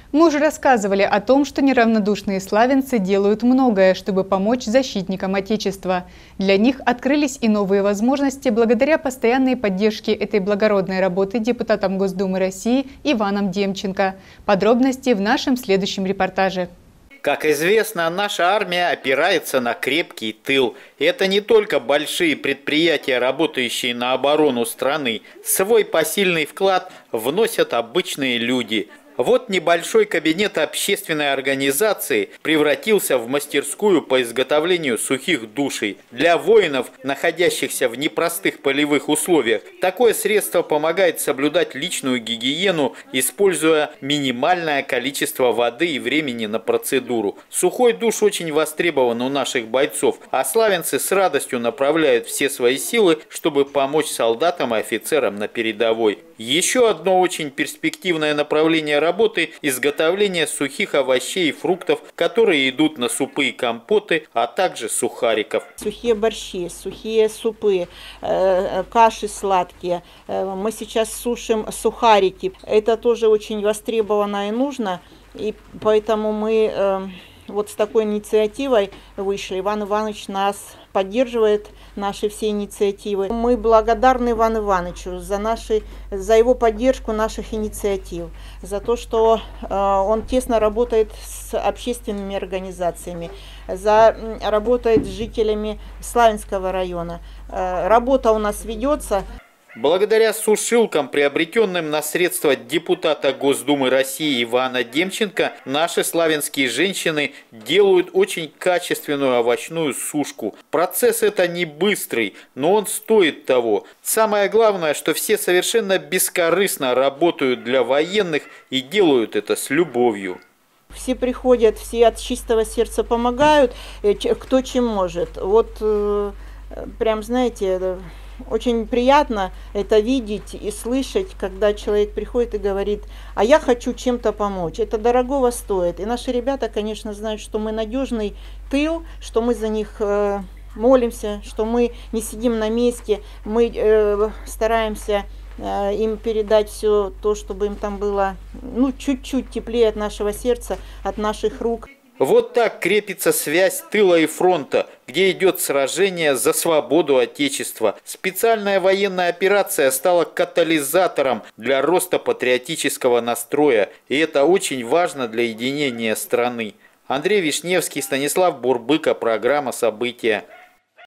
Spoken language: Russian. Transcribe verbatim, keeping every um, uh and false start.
Мы уже рассказывали о том, что неравнодушные славянцы делают многое, чтобы помочь защитникам Отечества. Для них открылись и новые возможности благодаря постоянной поддержке этой благородной работы депутатом Госдумы России Иваном Демченко. Подробности в нашем следующем репортаже. Как известно, наша армия опирается на крепкий тыл. Это не только большие предприятия, работающие на оборону страны. Свой посильный вклад вносят обычные люди. Вот небольшой кабинет общественной организации превратился в мастерскую по изготовлению сухих душей. Для воинов, находящихся в непростых полевых условиях, такое средство помогает соблюдать личную гигиену, используя минимальное количество воды и времени на процедуру. Сухой душ очень востребован у наших бойцов, а славянцы с радостью направляют все свои силы, чтобы помочь солдатам и офицерам на передовой. Еще одно очень перспективное направление работы – изготовление сухих овощей и фруктов, которые идут на супы и компоты, а также сухариков. Сухие борщи, сухие супы, э, каши сладкие. Э, мы сейчас сушим сухарики. Это тоже очень востребовано и нужно, и поэтому мы э, вот с такой инициативой вышли. Иван Иванович нас поддерживает, наши все инициативы. Мы благодарны Ивану Ивановичу за, наши, за его поддержку наших инициатив, за то, что э, он тесно работает с общественными организациями, за, работает с жителями Славянского района. Э, работа у нас ведется. Благодаря сушилкам, приобретенным на средства депутата Госдумы России Ивана Демченко, наши славянские женщины делают очень качественную овощную сушку. Процесс это не быстрый, но он стоит того. Самое главное, что все совершенно бескорыстно работают для военных и делают это с любовью. Все приходят, все от чистого сердца помогают, кто чем может. Вот прям, знаете, очень приятно это видеть и слышать, когда человек приходит и говорит: а я хочу чем-то помочь. Это дорогого стоит. И наши ребята, конечно, знают, что мы надежный тыл, что мы за них э, молимся, что мы не сидим на месте, мы э, стараемся э, им передать все то, чтобы им там было ну, чуть-чуть теплее от нашего сердца, от наших рук. Вот так крепится связь тыла и фронта, где идет сражение за свободу Отечества. Специальная военная операция стала катализатором для роста патриотического настроя, и это очень важно для единения страны. Андрей Вишневский, Станислав Бурбыко, программа «События».